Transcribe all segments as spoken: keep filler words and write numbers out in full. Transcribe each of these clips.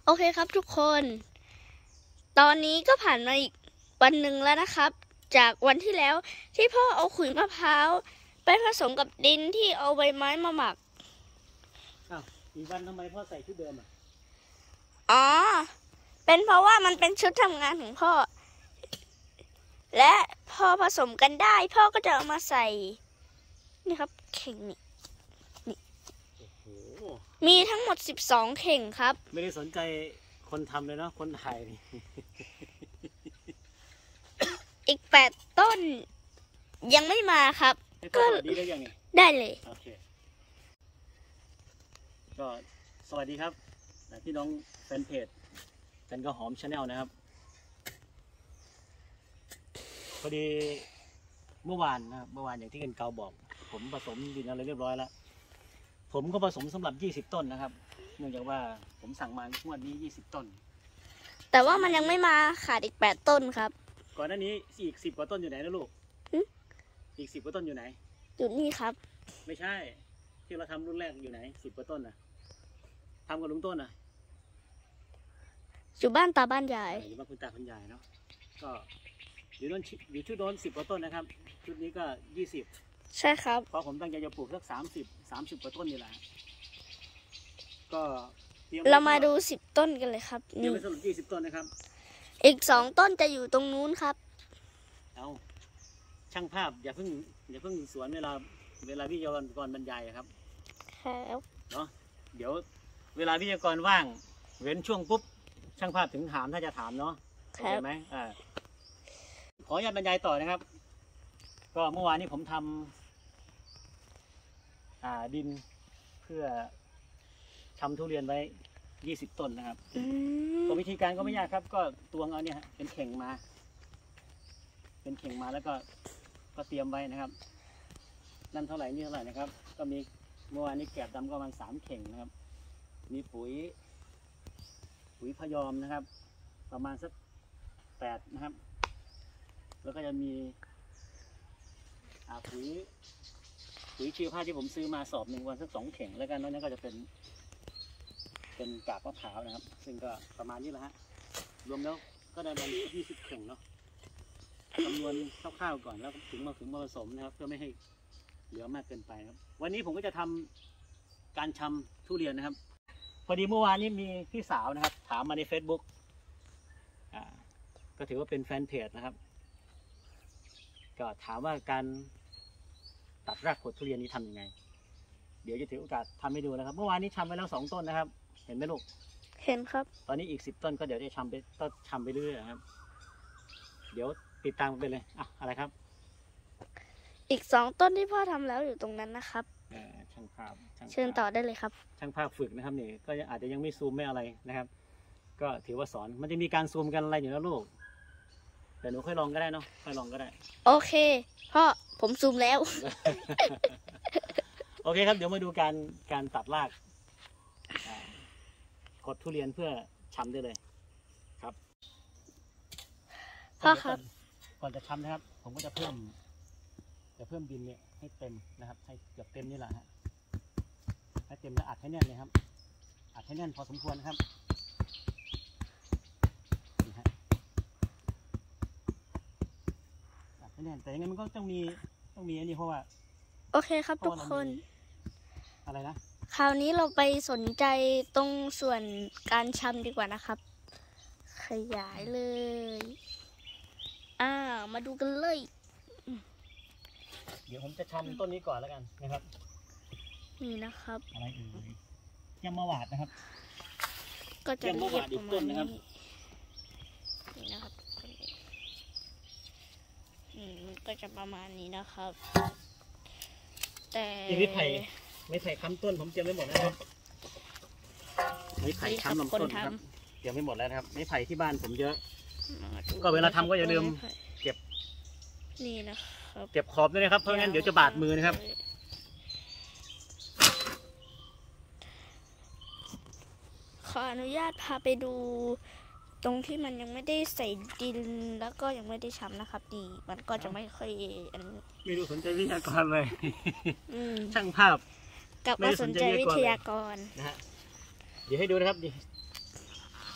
โอเคครับทุกคนตอนนี้ก็ผ่านมาอีกวันหนึ่งแล้วนะครับจากวันที่แล้วที่พ่อเอาขุยมะพร้าวไปผสมกับดินที่เอาใบไม้มาหมักอ้าวอีกวันทำไมพ่อใส่ชุดเดิมอ่ะอ๋อเป็นเพราะว่ามันเป็นชุดทำงานของพ่อและพอผสมกันได้พ่อก็จะเอามาใส่นี่ครับเข่งนี่นี่มีทั้งหมดสิบสองเข่งครับไม่ได้สนใจคนทำเลยเนาะคนถ่ายนี่อีกแปดต้นยังไม่มาครับก็ดีได้ยังไงได้เลยโอเคก็สวัสดีครับพี่น้องแฟนเพจจันก็หอมชาแนลนะครับพอดีเมื่อวานนะครับเมื่อวานอย่างที่กันเกาบอกผมผสมดินอะไรเรียบร้อยแล้วผมก็ผสมสำหรับยี่สิบต้นนะครับเนื่องจากว่าผมสั่งมางวดนี้ยี่สิบต้นแต่ว่ามันยังไม่มาขาดอีกแปดต้นครับก่อนหน้านี้อีกสิบกว่าต้นอยู่ไหนนะลูกอีกสิบกว่าต้นอยู่ไหนอยู่นี่ครับไม่ใช่ที่เราทำรุ่นแรกอยู่ไหนสิบกว่าต้นนะทำกับลุงต้นนะอยู่บ้านตาบ้านยายอยู่บ้านคุณตาคุณยายเนาะก็อยู่ต้นอยู่ชุดโดนสิบกว่าต้นนะครับชุดนี้ก็ยี่สิบใช่ครับเพราะผมตั้งใจจะปลูกสักสามสิบสามสิบกว่าต้นนี่แหละก็เรามาดูสิบต้นกันเลยครับนี่เป็นสรุปยี่สิบต้นนะครับอีกสองต้นจะอยู่ตรงนู้นครับเอาช่างภาพอย่าเพิ่งอย่าเพิ่งสวนเวลาเวลาวิทยากรก่อนบรรยายครับครับเนาะเดี๋ยวเวลาวิทยากรว่างเว้นช่วงปุ๊บช่างภาพถึงถามถ้าจะถามเนาะเข้าใจไหมอ่าขออนุญาตบรรยายต่อนะครับก็เมื่อวานนี้ผมทำอ่าดินเพื่อทำทุเรียนไว้ยี่สิบต้นนะครับก็วิธีการก็ไม่ยากครับก็ตวงเอาเนี่ยเป็นเข่งมาเป็นเข่งมาแล้วก็ก็เตรียมไว้นะครับนั่นเท่าไหร่นี่เท่าไหร่นะครับก็มีเมื่อวานนี้แกะดำก็ประมาณสามเข่งนะครับมีปุ๋ยปุ๋ยพยอมนะครับประมาณสักแปดนะครับแล้วก็จะมีปุ๋ยปุ๋ยชีวภาพที่ผมซื้อมาสอบหนึ่งวันสักสองเข่งแล้วกันนั้นก็จะเป็นเป็นกากมะพร้าวนะครับซึ่งก็ประมาณนี้แหละฮะรวมแล้วก็ได้ประมาณยี่สิบเข่งเนาะคำนวณคร่าวๆก่อนแล้วถึงมาถึงมาผสมนะครับเพื่อไม่ให้เหลือมากเกินไปครับวันนี้ผมก็จะทำการชำทุเรียนนะครับพอดีเมื่อวานนี้มีพี่สาวนะครับถามมาใน เฟซบุ๊ก อ่าก็ถือว่าเป็นแฟนเพจนะครับก็ถามว่าการตัดรากผลทุเรียนนี้ทำยังไงเดี๋ยวจะถือโอกาสทำให้ดูนะครับเมื่อวานนี้ทำไปแล้วสองต้นนะครับเห็นไหมลูกเห็นครับตอนนี้อีกสิบต้นก็เดี๋ยวจะทำไปก็ทำไปเรื่อยๆครับเดี๋ยวติดตามไปเลยอ่ะอะไรครับอีกสองต้นที่พ่อทำแล้วอยู่ตรงนั้นนะครับช่างภาพเชิญต่อได้เลยครับช่างภาพฝึกนะครับนี่ก็อาจจะยังไม่ซูมไม่อะไรนะครับก็ถือว่าสอนมันจะมีการซูมกันอะไรอยู่แล้วลูกแต่หนูค่อยลองก็ได้เนาะค่อยลองก็ได้โอเคพ่อผมซูมแล้วโอเคครับเดี๋ยวมาดูการการตัดรากกดทุเรียนเพื่อชำได้เลยครับพ่อครับก่อนจะชำนะครับผมก็จะเพิ่มจะเพิ่มดินเนี่ยให้เต็มนะครับให้เกือบเต็มนี่แหละฮะให้เต็มแล้วอัดให้แน่นเลยครับอัดให้แน่นพอสมควรนะครับนี่ฮะอัดให้แน่นแต่ยังไงมันก็ต้องมีต้องมีอันนี้เพราะว่าโอเคครับทุกคนอะไรนะคราวนี้เราไปสนใจตรงส่วนการชำดีกว่านะครับขยายเลยอ่ามาดูกันเลยเดี๋ยวผมจะชำต้นนี้ก่อนแล้วกันนะครับนี่นะครับอะไรเอ่ยยำมะหวาดนะครับก็จะเรียกอีกต้นนะครับนี่นะครับอืมก็จะประมาณนี้นะครับแต่ไม่ไผ่ไม่ไผ่ค้ำต้นผมเตรียมไว้หมดแล้วครับไม่ไผ่ค้ำลำต้นครับเตรียมไว้หมดแล้วครับไม่ไผ่ที่บ้านผมเยอะก็เวลาทำก็อย่าลืมเก็บนี่นะครับเก็บขอบด้วยนะครับเพราะงั้นเดี๋ยวจะบาดมือนะครับขออนุญาตพาไปดูตรงที่มันยังไม่ได้ใส่ดินแล้วก็ยังไม่ได้ช้ำนะครับนี่มันก็จะไม่ค่อยอันไม่ดูสนใจวิทยากรเลยช่างภาพกลับมาสนใจวิทยากรนะฮะเดี๋ยวให้ดูนะครับดิ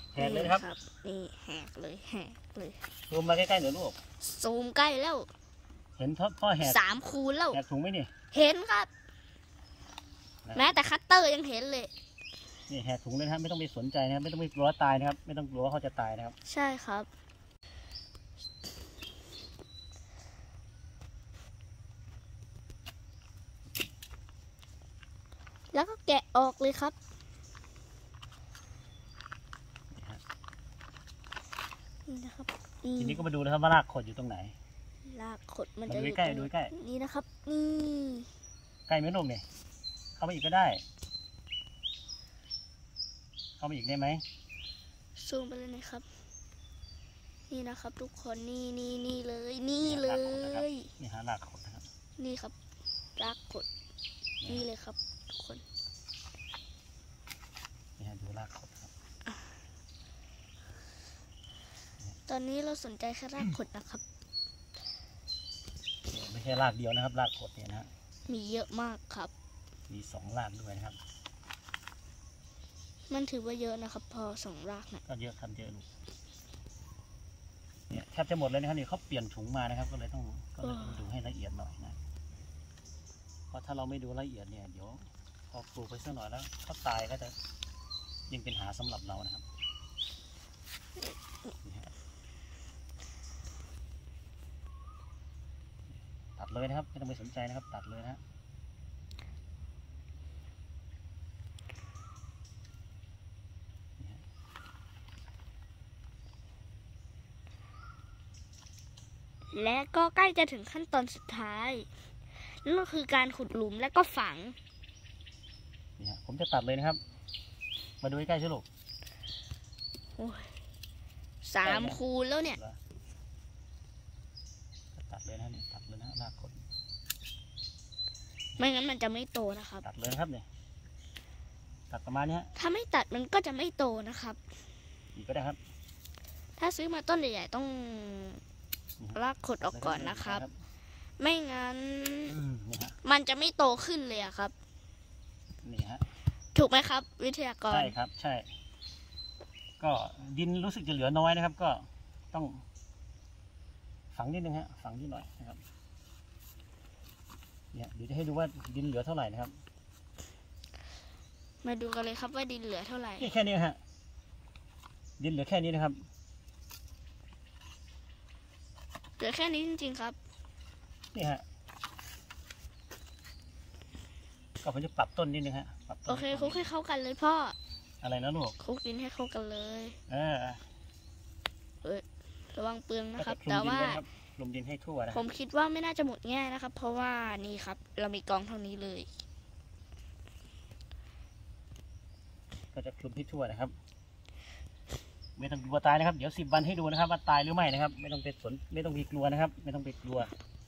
แหกเลยนะครับนี่แหกเลยแหกเลยซูมมาใกล้ๆหน่อยลูกซูมใกล้แล้วเห็นพ่อพ่อแหกสามคูณแล้วแหกถุงไหมนี่เห็นครับนะแม้แต่คัตเตอร์ยังเห็นเลยนี่แหกถุงเลยนะครับไม่ต้องไปสนใจนะครับไม่ต้องไปกลัวตายนะครับไม่ต้องกลัวว่าเขาจะตายนะครับใช่ครับ แล้วก็แกะออกเลยครับนี่นะครับนี่ทีนี้ก็มาดูนะครับว่ารากขดอยู่ตรงไหนลากขดมันมาจะดูอยู่ใกล้ตรงดูใกล้นี่นะครับนี่ใกล้ไหมลูกเนี่ยเข้ามาอีกก็ได้ เข้ามาอีกได้ไหมซูมไปเลยนะครับ นี่นะครับทุกคนนี่นี่นี่เลยนี่เลรากขดนะครับยนี่ฮะรากขดนะครับนี่ครับรากขดนี่เลยครับทุกคนนี่ฮะดูรากขดครับตอนนี้เราสนใจแค่รากขดนะครับเนี่ยไม่ใช่รากเดียวนะครับ รากขดเนี่ยนะฮะมีเยอะมากครับมีสองรากด้วยนะครับมันถือว่าเยอะนะครับ พอสองรากนะก็เยอะครับเยอะลูกเนี่ยแทบจะหมดเลยนะครับนี่เขาเปลี่ยนถุงมานะครับ ก็เลยต้องก็เลยต้องดูให้ละเอียดหน่อยนะเพราะถ้าเราไม่ดูละเอียดเนี่ยเดี๋ยวพอปลูกไปสักหน่อยแล้วเขาตายก็จะยิ่งเป็นหาสำหรับเรานะครับนี่ฮะตัดเลยนะครับไม่ต้องไปสนใจนะครับ ตัดเลยนะฮะและก็ใกล้จะถึงขั้นตอนสุดท้ายนั่นก็คือการขุดหลุมและก็ฝังนี่ฮะผมจะตัดเลยนะครับ มาดูใกล้ๆสิลูกโอ้ยสามคูณแล้วเนี่ยเหรอตัดเลยนะนี่ตัดเลยนะรากขดไม่งั้นมันจะไม่โตนะครับตัดเลยนะครับเนี่ยตัดประมาณนี้ฮะถ้าไม่ตัดมันก็จะไม่โตนะครับอีกก็ได้ครับถ้าซื้อมาต้นใหญ่ๆต้องลากขดออกก่อนนะครับ ไม่งั้นอืมนี่ฮะมันจะไม่โตขึ้นเลยอะครับนี่ฮะถูกไหมครับ วิทยากรใช่ครับ ใช่ ก็ดินรู้สึกจะเหลือน้อยนะครับ ก็ต้องฝังนิดนึงฮะฝังนิดหน่อยนะครับเนี่ยเดี๋ยวจะให้ดูว่าดินเหลือเท่าไหร่นะครับมาดูกันเลยครับว่าดินเหลือเท่าไหร่นี่แค่นี้ฮะดินเหลือแค่นี้นะครับเหลือแค่นี้จริงๆครับนี่ฮะก็ผมจะปรับต้นนิดนึงฮะปรับต้นโอเคคลุกให้เข้ากันเลยพ่ออะไรนะลูกคลุกดินให้เข้ากันเลยเออระวังเปลืองนะก็ครับจะคลุมแต่ดินว่าไว้นะครับคลุมดินให้ทั่วนะคผรับมคิดว่าไม่น่าจะหมดง่ายนะครับ เพราะว่านี่ครับ เรามีกองเท่านี้เลยก็จะคลุมให้ทั่วนะครับ ไม่ต้องกลัวตายนะครับ เดี๋ยวสิบวันให้ดูนะครับว่าตายหรือไม่นะครับ ไม่ต้องไปสนไม่ต้องไปกลัวนะครับ ไม่ต้องไปกลัว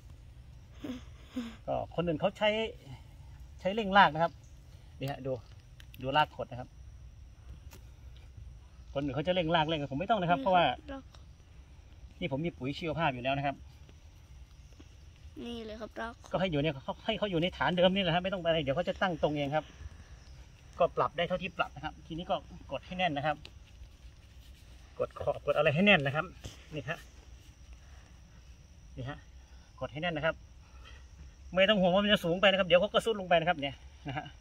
ก็คนอื่นเขาใช้ใช้เร่งรากนะครับนี่ฮะดูดูรากขดนะครับ คนอื่นเขาจะเร่งรากเร่งผมไม่ต้องนะครับ เพราะว่านี่ผมมีปุ๋ยชีวภาพอยู่แล้วนะครับนี่เลยครับรากก็ให้อยู่เนี่ยเขาให้เขาอยู่ในฐานเดิมนี่แหละครับไม่ต้องไปอะไรเดี๋ยวเขาจะตั้งตรงเองครับ ก็ปรับได้เท่าที่ปรับนะครับ ทีนี้ก็กดให้แน่นนะครับ กดขอบกดอะไรให้แน่นนะครับนี่ฮะนี่ฮะกดให้แน่นนะครับ ไม่ต้องห่วงว่ามันจะสูงไปนะครับเดี๋ยวเขาก็ซุดลงไปนะครับเนี่ยนะฮะ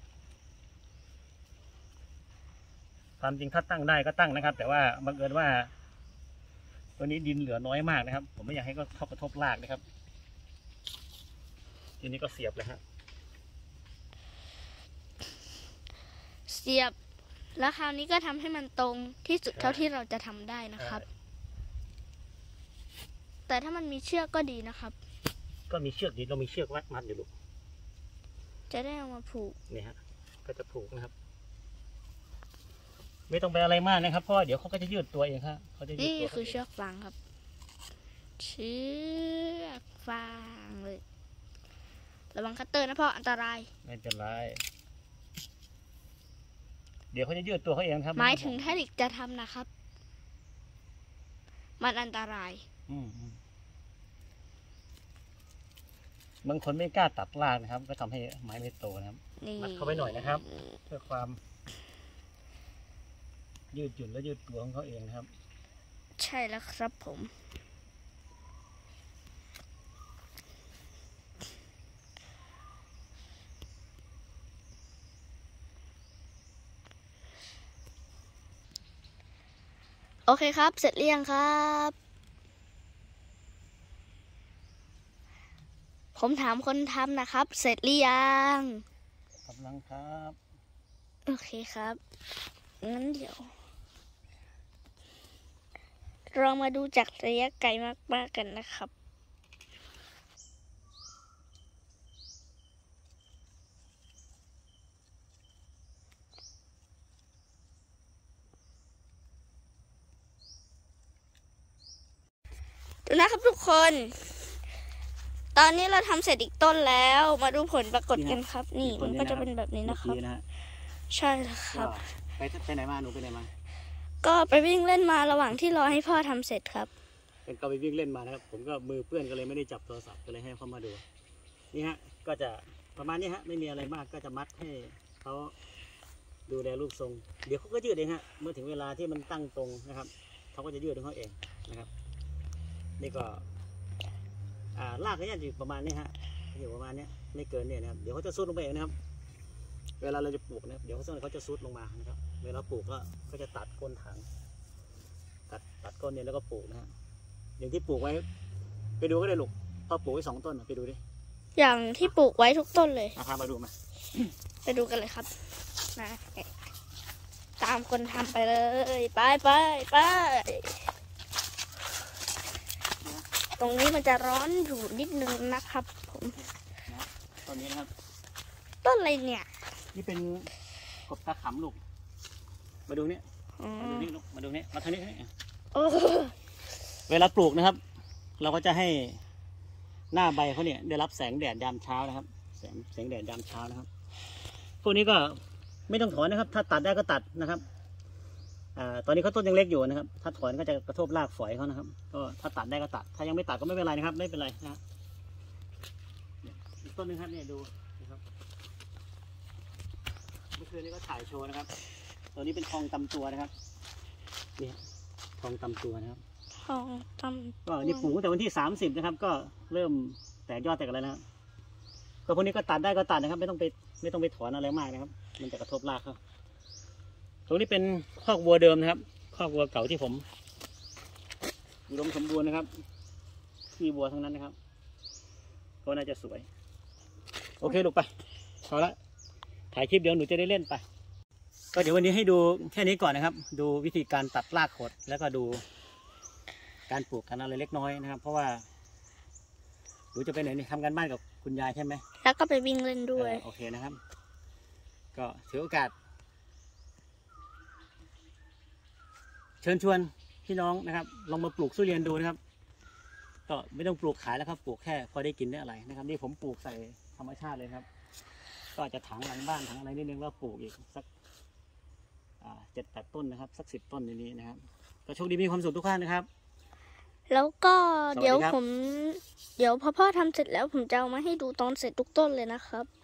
ความจริงถ้าตั้งได้ก็ตั้งนะครับ แต่ว่าบังเอิญว่าตัวนี้ดินเหลือน้อยมากนะครับ ผมไม่อยากให้ก็เข้ากระทบรากนะครับทีนี้ก็เสียบเลยฮะเสียบ แล้วคราวนี้ก็ทำให้มันตรงที่สุดเท่าที่เราจะทำได้นะครับ แต่ถ้ามันมีเชือกก็ดีนะครับก็มีเชือกดีเรามีเชือกมัดมัดอยู่ลูกจะได้เอามาผูกนี่ฮะก็จะผูกนะครับ ไม่ต้องไปอะไรมากนะครับเพราะว่าเดี๋ยวเขาก็จะยืดตัวเองครับเขาจะยืดนี่ตัวคือเชือกฟางครับ เชือกฟางเลย ระวังคัตเตอร์นะพ่ออันตรายไม่เป็นไรเดี๋ยวเขาจะยืดตัวเขาเองครับหมายถึงถ้าเด็กจะทำนะครับ มันอันตรายอืมอืมบางคนไม่กล้าตัดรากนะครับ ก็ทำให้ไม้ไม่โตนะครับนี่มัดเข้าไปหน่อยนะครับ เพื่อความยืดหยุ่นและยืดตัวของเขาเองนะครับใช่แล้วครับผมโอเคครับ เสร็จหรือยังครับ ผมถามคนทำนะครับ เสร็จหรือยังกำลังครับโอเคครับงั้นเดี๋ยวเรามาดูจากระยะไกลมากๆกันนะครับดูนะครับทุกคน ตอนนี้เราทำเสร็จอีกต้นแล้วมาดูผลปรากฏกันครับ นี่มันก็จะเป็นแบบนี้นะครับ ใช่แล้วครับไปไปไหนมาหนูไปไหนมาก็ไปวิ่งเล่นมาระหว่างที่รอให้พ่อทำเสร็จครับเป็นก็ไปวิ่งเล่นมานะครับผมก็มือเปื้อนก็เลยไม่ได้จับโทรศัพท์ก็เลยให้เขามาดูนี่ฮะก็จะประมาณนี้ฮะไม่มีอะไรมากก็จะมัดให้เขาดูแลรูปทรงเดี๋ยวเขาก็ยืดเองฮะเมื่อถึงเวลาที่มันตั้งตรงนะครับเขาก็จะยืดของเขาเองนะครับนี่ก็อ่าลากก็จะอยู่ประมาณนี้ฮะอยู่ประมาณนี้ไม่เกินเนี่ยนะครับเดี๋ยวเขาจะซุดลงไปเองนะครับเวลาเราจะปลูกนะครับเดี๋ยวเขาเขาจะซุดลงมานะครับเวลาปลูกก็ก็จะตัดก้นถังตัดตัดก้นเนี่ยแล้วก็ปลูกนะฮะอย่างที่ปลูกไว้ไปดูก็ได้ลูกพ่อปลูกไว้สองต้นไปดูดิอย่างที่ปลูกไว้ทุกต้นเลยมาพามาดูมาไปดูกันเลยครับนะตามคนทำไปเลยไปไปไปตรงนี้มันจะร้อนอยู่นิดนึงนะครับผมต้นนี้นะครับต้นอะไรเนี่ยนี่เป็นกบตาขำลูกมาดูเนี่ยมาดูนี่ลูกมาดูนี่มาทางนี้เวลาปลูกนะครับเราก็จะให้หน้าใบเขาเนี่ยได้รับแสงแดดยามเช้านะครับแสงแสงแดดยามเช้านะครับพวกนี้ก็ไม่ต้องถอนนะครับถ้าตัดได้ก็ตัดนะครับอ่าตอนนี้เขาต้นยังเล็กอยู่นะครับถ้าถอนก็จะกระทบรากฝอยเขานะครับก็ถ้าตัดได้ก็ตัดถ้ายังไม่ตัดก็ไม่เป็นไรนะครับไม่เป็นไรนะอีกต้นนึงครับเนี่ยดูนะครับเมื่อคืนนี้ก็ถ่ายโชว์นะครับตัวนี้เป็นทองตำตัวนะครับนี่ทองตำตัวนะครับทองตำก็นี่ปลูกตั้งแต่วันที่สามสิบนะครับก็เริ่มแตกยอดแตกอะไรนะครับก็พวกนี้ก็ตัดได้ก็ตัดนะครับไม่ต้องไปไม่ต้องไปถอนอะไรมากนะครับมันจะกระทบรากเขาตรงนี้เป็นคอกวัวเดิมนะครับคอกวัวเก่าที่ผมอุดมสมบูรณ์นะครับมีวัวทั้งนั้นนะครับก็น่าจะสวยโอเคลูกไปพอละถ่ายคลิปเดี๋ยวหนูจะได้เล่นไปก็เดี๋ยววันนี้ให้ดูแค่นี้ก่อนนะครับดูวิธีการตัดรากขดแล้วก็ดูการปลูกกันอะไรเล็กน้อยนะครับเพราะว่าหนูจะไปไหนนี่ทำการบ้านกับคุณยายใช่ไหมแล้วก็ไปวิ่งเล่นด้วยโอเคนะครับก็ถือโอกาสเชิญชวนพี่น้องนะครับลองมาปลูกทุเรียนดูนะครับก็ไม่ต้องปลูกขายแล้วครับปลูกแค่พอได้กินได้อะไรนะครับนี่ผมปลูกใส่ธรรมชาติเลยครับก็อาจจะถังหลังบ้านถังอะไรนิดนึงแล้วปลูกอีกสักเจ็ดแปดต้นนะครับสักสิบต้นในนี้นะครับก็โชคดีมีความสุขทุกท่านนะครับแล้วก็เดี๋ยวผมเดี๋ยวพอพ่อทำเสร็จแล้วผมจะเอามาให้ดูตอนเสร็จทุกต้นเลยนะครับ